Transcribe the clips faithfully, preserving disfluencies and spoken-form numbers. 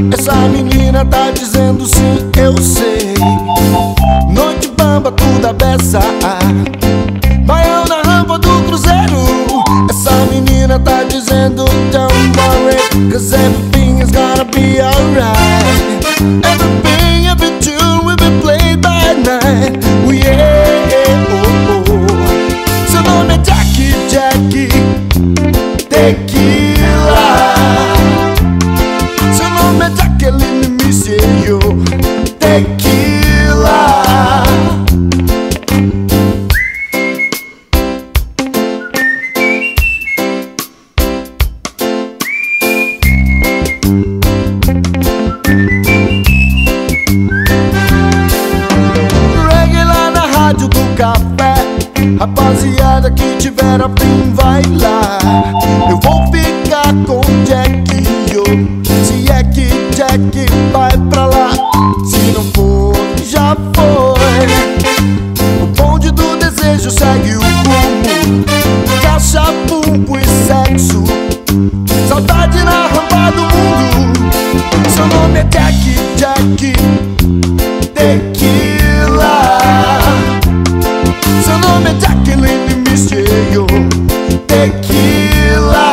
Essa menina tá dizendo sim, eu sei. Noite bamba, tudo a beça. Baião na rampa do cruzeiro. Essa menina tá dizendo don't worry, cause everything is gonna be alright. Everything I've been to will be played by night. Oh yeah, oh, oh. Seu nome é Jackie, Jackie Tequila. Seu nome é Jacqueline Michio Tequila. Reggae lá na rádio do café. Rapaziada que tiver a fim vai lá. Eu vou ficar com Jackie, yo. Se é que Jackie vai pra lá. Se não for, já foi. O bonde do desejo segue o rumo. Caixa, pumpo e sexo. Saudade na rampa do mundo. Seu nome é Jackie, Jackie Tequila. Seu nome é Jacqueline Michio Tequila.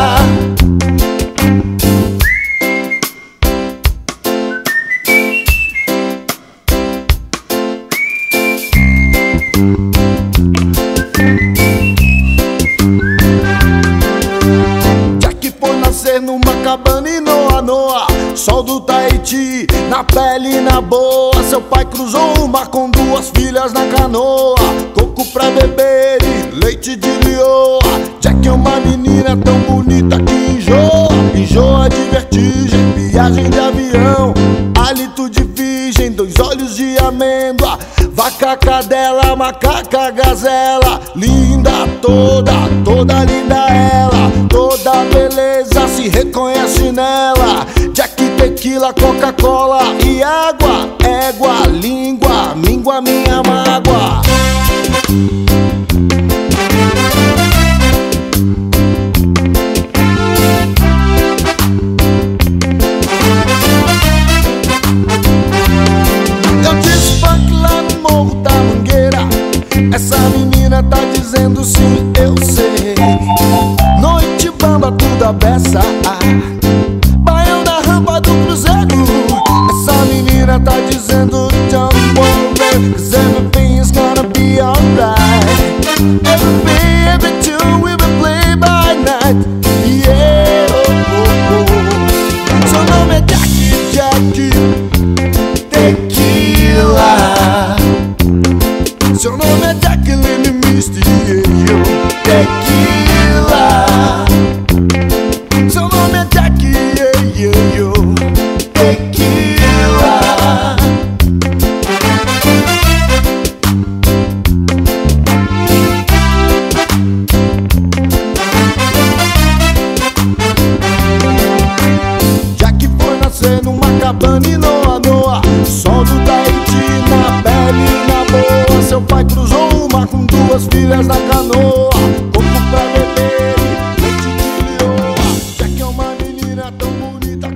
Jackie foi nascer numa cabana em Noa Noa, sol do Tahiti, na pele e na boa. Seu pai cruzou o mar com duas filhas na canoa, coco pra beber e leite de lioa. Jackie é uma menina tão bonita que enjoa, enjoa de vertigem, viagem de avião, hálito de virgem, dois olhos de amêndoa, vaca, cadela, macaca, gazela. Linda toda, toda linda ela, toda beleza se reconhece nela. Jackie Tequila, Coca-Cola e água, égua, língua, míngua minha mágoa. Eu disse funk lá no Morro da Mangueira. Essa menina tá dizendo sim, eu sei. Noite bamba, tudo a beça. Baião na rampa do cruzeiro. Essa menina tá dizendo don't worry, cause everything is gonna be alright. Everything, every tune will be played by night. Yeah, oh, oh, oh. Seu nome é Jackie, Jackie Tequila. Seu nome é Jacqueline Michio Tequila. Seu nome é Jackie, yeah, yeah, yo, Tequila. Jackie foi nascer numa cabana em Noa Noa, sol do Tahiti, na pele e na boa. Seu pai cruzou o mar com duas filhas na canoa, coco pra beber e leite de lioa. Jackie é uma menina tão bonita